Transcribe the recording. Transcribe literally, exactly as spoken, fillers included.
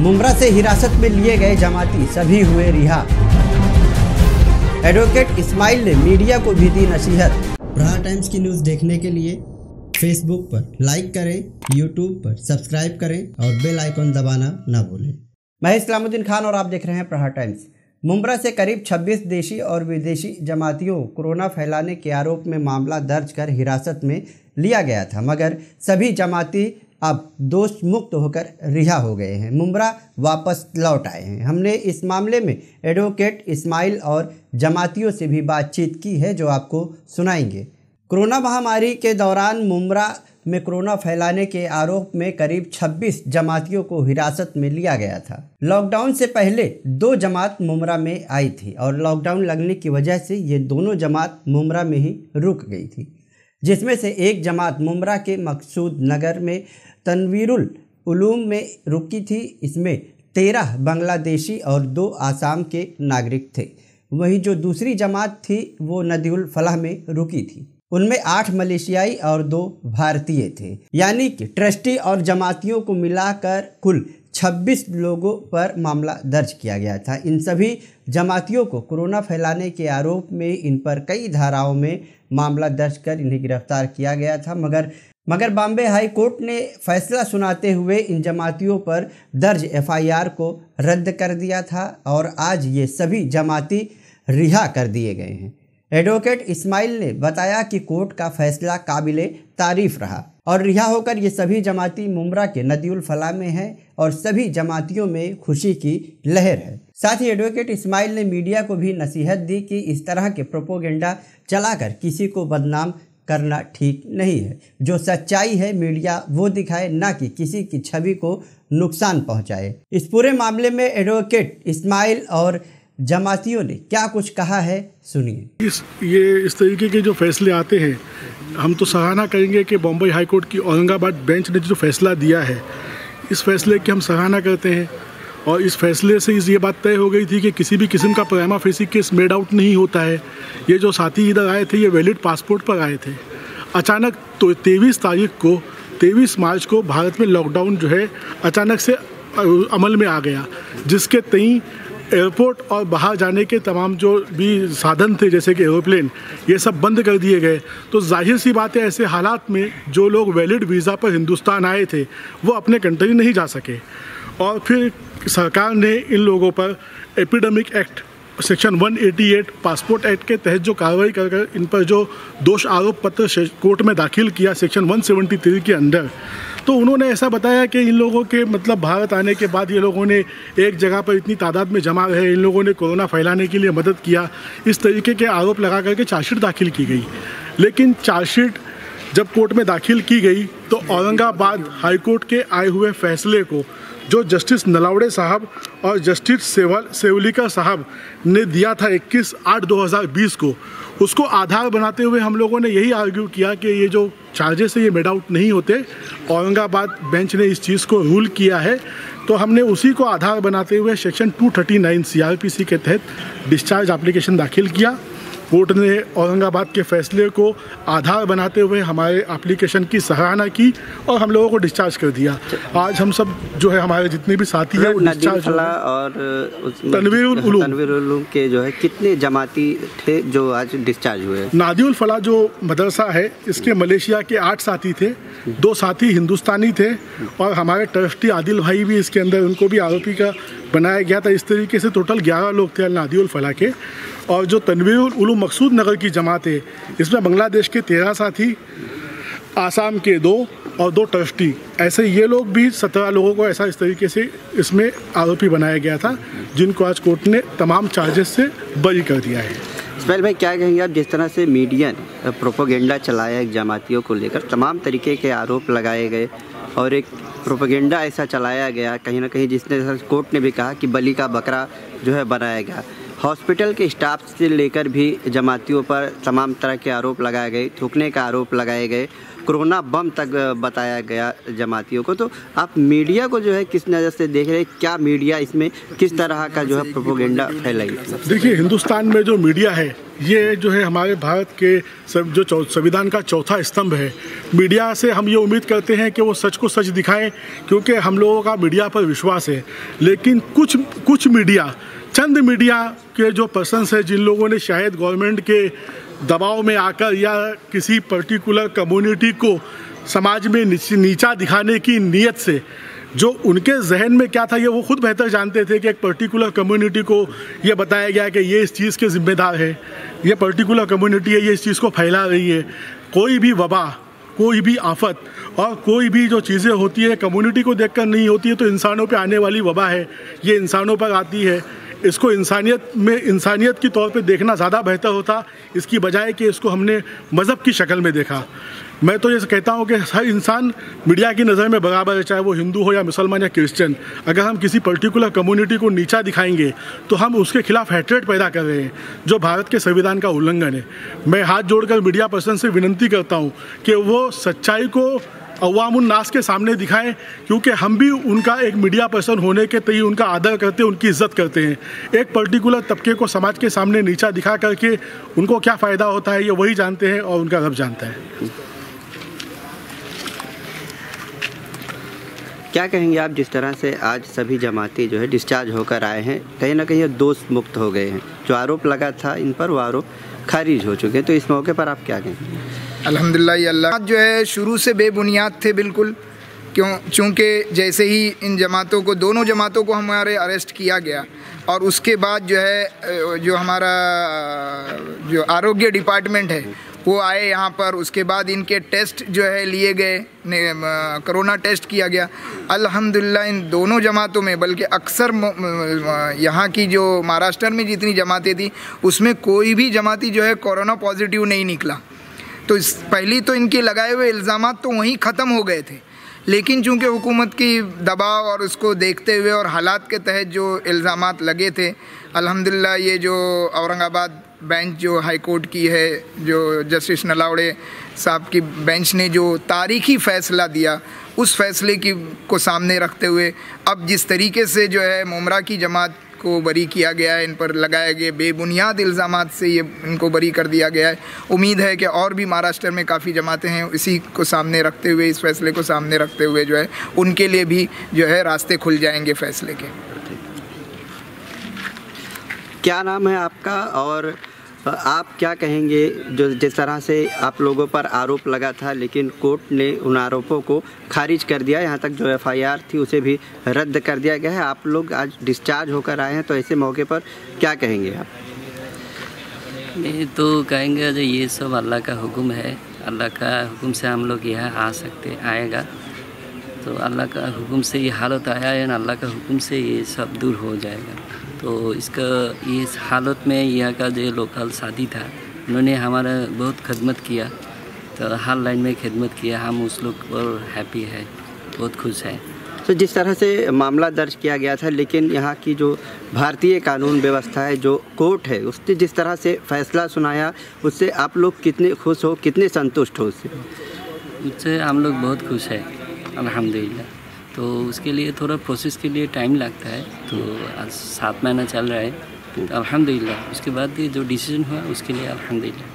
मुंब्रा से हिरासत में लिए गए जमाती सभी हुए रिहा। एडवोकेट इस्माइल ने मीडिया को भी दी नसीहत। प्रहार टाइम्स की न्यूज़ देखने के लिए फेसबुक पर लाइक करें, यूट्यूब पर सब्सक्राइब करें और बेल आइकन दबाना ना भूलें। मैं इस्लामुद्दीन खान और आप देख रहे हैं प्रहार टाइम्स। मुंब्रा से करीब छब्बीस देशी और विदेशी जमातियों कोरोना फैलाने के आरोप में मामला दर्ज कर हिरासत में लिया गया था, मगर सभी जमाती अब दोष मुक्त होकर रिहा हो गए हैं, मुंब्रा वापस लौट आए हैं। हमने इस मामले में एडवोकेट इस्माइल और जमातियों से भी बातचीत की है, जो आपको सुनाएंगे। कोरोना महामारी के दौरान मुंब्रा में कोरोना फैलाने के आरोप में करीब छब्बीस जमातियों को हिरासत में लिया गया था। लॉकडाउन से पहले दो जमात मुंब्रा में आई थी और लॉकडाउन लगने की वजह से ये दोनों जमात मुंब्रा में ही रुक गई थी, जिसमें से एक जमात मुंब्रा के मकसूद नगर में तनवीरुल उलूम में रुकी थी। इसमें तेरह बांग्लादेशी और दो आसाम के नागरिक थे। वहीं जो दूसरी जमात थी वो नदीउल फलाह में रुकी थी। उनमें आठ मलेशियाई और दो भारतीय थे, यानी कि ट्रस्टी और जमातियों को मिलाकर कुल छब्बीस लोगों पर मामला दर्ज किया गया था। इन सभी जमातियों को कोरोना फैलाने के आरोप में इन पर कई धाराओं में मामला दर्ज कर इन्हें गिरफ्तार किया गया था, मगर मगर बॉम्बे हाई कोर्ट ने फैसला सुनाते हुए इन जमातियों पर दर्ज एफ आई आर को रद्द कर दिया था और आज ये सभी जमाती रिहा कर दिए गए हैं। एडवोकेट इस्माइल ने बताया कि कोर्ट का फैसला काबिले तारीफ रहा और रिहा होकर ये सभी जमाती मुंब्रा के नदीउल फलाह में हैं और सभी जमातियों में खुशी की लहर है। साथ ही एडवोकेट इस्माइल ने मीडिया को भी नसीहत दी कि इस तरह के प्रोपोगेंडा चलाकर किसी को बदनाम करना ठीक नहीं है। जो सच्चाई है मीडिया वो दिखाए, ना कि किसी की छवि को नुकसान पहुंचाए। इस पूरे मामले में एडवोकेट इस्माइल और जमातियों ने क्या कुछ कहा है, सुनिए। इस ये इस तरीके के जो फैसले आते हैं, हम तो सराहना करेंगे कि बॉम्बे हाई कोर्ट की औरंगाबाद बेंच ने जो फैसला दिया है, इस फैसले की हम सराहना करते हैं। और इस फैसले से इस ये बात तय हो गई थी कि किसी भी किस्म का prima facie case made out नहीं होता है। ये जो साथी इधर आए थे ये वैलिड पासपोर्ट पर आए थे। अचानक तो तेईस तारीख को तेईस मार्च को भारत में लॉकडाउन जो है अचानक से अमल में आ गया, जिसके तई एयरपोर्ट और बाहर जाने के तमाम जो भी साधन थे जैसे कि एरोप्लेन, ये सब बंद कर दिए गए। तो जाहिर सी बात है, ऐसे हालात में जो लोग वैलिड वीज़ा पर हिंदुस्तान आए थे वो अपने कंट्री नहीं जा सके और फिर सरकार ने इन लोगों पर एपिडेमिक एक्ट सेक्शन एक सौ अट्ठासी पासपोर्ट एक्ट के तहत जो कार्रवाई कर कर इन पर जो दोष आरोप पत्र कोर्ट में दाखिल किया सेक्शन एक सौ तिहत्तर के अंदर, तो उन्होंने ऐसा बताया कि इन लोगों के मतलब भारत आने के बाद ये लोगों ने एक जगह पर इतनी तादाद में जमा रहे, इन लोगों ने कोरोना फैलाने के लिए मदद किया, इस तरीके के आरोप लगा करके चार्जशीट दाखिल की गई। लेकिन चार्जशीट जब कोर्ट में दाखिल की गई तो औरंगाबाद हाई कोर्ट के आए हुए फैसले को जो जस्टिस नलावड़े साहब और जस्टिस सेवल सेवलिका साहब ने दिया था इक्कीस आठ दो हज़ार बीस को, उसको आधार बनाते हुए हम लोगों ने यही आर्ग्यू किया कि ये जो चार्जेस है ये मेड आउट नहीं होते। औरंगाबाद बेंच ने इस चीज़ को रूल किया है, तो हमने उसी को आधार बनाते हुए सेक्शन दो सौ उनतालीस सी आर पी सी के तहत डिस्चार्ज एप्लीकेशन दाखिल किया। कोर्ट ने औरंगाबाद के फैसले को आधार बनाते हुए हमारे एप्लीकेशन की सराहना की और हम लोगों को डिस्चार्ज कर दिया। आज हम सब जो है हमारे जितने भी साथी हैं डिस्चार्ज और तनवीरुल उलूम तनवीरुल उलूम के जो है कितने जमाती थे जो आज डिस्चार्ज हुए? नादिउल फलाह जो मदरसा है इसके मलेशिया के आठ साथी थे, दो साथी हिंदुस्तानी थे और हमारे ट्रस्टी आदिल भाई भी इसके अंदर, उनको भी आरोपी का बनाया गया था। इस तरीके से टोटल ग्यारह लोग थे नादिउल फलाह के। और जो तनवीरुल उलूम मकसूद नगर की जमात है इसमें बांग्लादेश के तेरह साथी, आसाम के दो और दो ट्रस्टी, ऐसे ये लोग भी सत्रह लोगों को ऐसा इस तरीके से इसमें आरोपी बनाया गया था, जिनको आज कोर्ट ने तमाम चार्जेस से बरी कर दिया है। इस्माइल भाई, क्या कहेंगे आप, जिस तरह से मीडिया ने प्रोपोगेंडा चलाया एक जमातियों को लेकर, तमाम तरीके के आरोप लगाए गए और एक प्रोपोगेंडा ऐसा चलाया गया कहीं ना कहीं, जिसने कोर्ट ने भी कहा कि बलि का बकरा जो है बनाया गया। हॉस्पिटल के स्टाफ से लेकर भी जमातियों पर तमाम तरह के आरोप लगाए गए, थूकने का आरोप लगाए गए कोरोना बम तक बताया गया जमातियों को। तो आप मीडिया को जो है किस नज़र से देख रहे हैं, क्या मीडिया इसमें किस तरह का जो है प्रोपेगेंडा फैलाई? देखिए, हिंदुस्तान में जो मीडिया है ये जो है हमारे भारत के सब जो संविधान का चौथा स्तंभ है। मीडिया से हम ये उम्मीद करते हैं कि वो सच को सच दिखाएं, क्योंकि हम लोगों का मीडिया पर विश्वास है। लेकिन कुछ कुछ मीडिया, चंद मीडिया के जो पर्सन्स हैं, जिन लोगों ने शायद गवर्नमेंट के दबाव में आकर या किसी पर्टिकुलर कम्युनिटी को समाज में नीचा दिखाने की नीयत से, जो उनके जहन में क्या था ये वो खुद बेहतर जानते थे कि एक पर्टिकुलर कम्युनिटी को ये बताया गया कि ये इस चीज़ के जिम्मेदार है, ये पर्टिकुलर कम्युनिटी है, ये इस चीज़ को फैला रही है। कोई भी वबा, कोई भी आफत और कोई भी जो चीज़ें होती है कम्युनिटी को देखकर नहीं होती है, तो इंसानों पे आने वाली वबा है, ये इंसानों पर आती है। इसको इंसानियत में इंसानियत की तौर पे देखना ज़्यादा बेहतर होता, इसकी बजाय कि इसको हमने मज़हब की शक्ल में देखा। मैं तो ये कहता हूँ कि हर इंसान मीडिया की नज़र में बराबर है, चाहे वो हिंदू हो या मुसलमान या क्रिश्चियन। अगर हम किसी पर्टिकुलर कम्युनिटी को नीचा दिखाएंगे तो हम उसके खिलाफ हैट्रेड पैदा कर रहे हैं, जो भारत के संविधान का उल्लंघन है। मैं हाथ जोड़कर मीडिया पर्सन से विनती करता हूँ कि वो सच्चाई को अवामुन नास के सामने दिखाएं, क्योंकि हम भी उनका एक मीडिया पर्सन होने के तय उनका आदर करते हैं, उनकी इज्जत करते हैं। एक पर्टिकुलर तबके को समाज के सामने नीचा दिखा करके उनको क्या फ़ायदा होता है ये वही जानते हैं और उनका रब जानता है। क्या कहेंगे आप, जिस तरह से आज सभी जमाती जो है डिस्चार्ज होकर आए हैं, कहीं ना कहीं दोष मुक्त हो गए हैं, जो आरोप लगा था इन पर वो आरोप खारिज हो चुके हैं, तो इस मौके पर आप क्या कहेंगे? अल्हम्दुलिल्लाह, ये अल्लाह जो है शुरू से बेबुनियाद थे बिल्कुल, क्यों चूँकि जैसे ही इन जमातों को, दोनों जमातों को हमारे अरेस्ट किया गया और उसके बाद जो है जो हमारा जो आरोग्य डिपार्टमेंट है वो आए यहाँ पर, उसके बाद इनके टेस्ट जो है लिए गए, कोरोना टेस्ट किया गया। अल्हम्दुलिल्लाह इन दोनों जमातों में, बल्कि अक्सर यहाँ की जो महाराष्ट्र में जितनी जमातें थी उसमें कोई भी जमाती जो है कोरोना पॉजिटिव नहीं निकला। तो इस पहली तो इनके लगाए हुए इल्ज़ामात तो वहीं ख़त्म हो गए थे, लेकिन चूँकि हुकूमत की दबाव और उसको देखते हुए और हालात के तहत जो इल्ज़ामात लगे थे, अल्हम्दुलिल्लाह ये जो औरंगाबाद बेंच जो हाई कोर्ट की है, जो जस्टिस नलावड़े साहब की बेंच ने जो तारीखी फ़ैसला दिया, उस फैसले की को सामने रखते हुए अब जिस तरीके से जो है मुमरा की जमात को बरी किया गया है, इन पर लगाए गए बेबुनियाद इल्ज़ामात से ये इनको बरी कर दिया गया है। उम्मीद है कि और भी महाराष्ट्र में काफ़ी जमातें हैं, इसी को सामने रखते हुए, इस फैसले को सामने रखते हुए जो है उनके लिए भी जो है रास्ते खुल जाएंगे फैसले के। क्या नाम है आपका और आप क्या कहेंगे, जो जिस तरह से आप लोगों पर आरोप लगा था लेकिन कोर्ट ने उन आरोपों को खारिज कर दिया, यहाँ तक जो एफ आई आर थी उसे भी रद्द कर दिया गया है, आप लोग आज डिस्चार्ज होकर आए हैं, तो ऐसे मौके पर क्या कहेंगे आप? मैं तो कहेंगे जो ये सब अल्लाह का हुक्म है, अल्लाह का हुक्म से हम लोग यहाँ आ सकते आएगा, तो अल्लाह का हुक्म से ये हालत आया है ना, अल्लाह का हुक्म से ये सब दूर हो जाएगा। तो इसका इस हालत में यहाँ का जो लोकल साथी था उन्होंने हमारा बहुत खिदमत किया, तो हर लाइन में खिदमत किया, हम उस लोग पर हैप्पी है, बहुत खुश है। तो जिस तरह से मामला दर्ज किया गया था, लेकिन यहाँ की जो भारतीय कानून व्यवस्था है, जो कोर्ट है, उसने जिस तरह से फैसला सुनाया, उससे आप लोग कितने खुश हो, कितने संतुष्ट हो? उससे उससे हम लोग बहुत खुश है अल्हम्दुलिल्लाह। तो उसके लिए थोड़ा प्रोसेस के लिए टाइम लगता है, तो आज सात महीना चल रहा है, तो अल्हम्दुलिल्लाह उसके बाद जो डिसीजन हुआ उसके लिए अल्हम्दुलिल्लाह।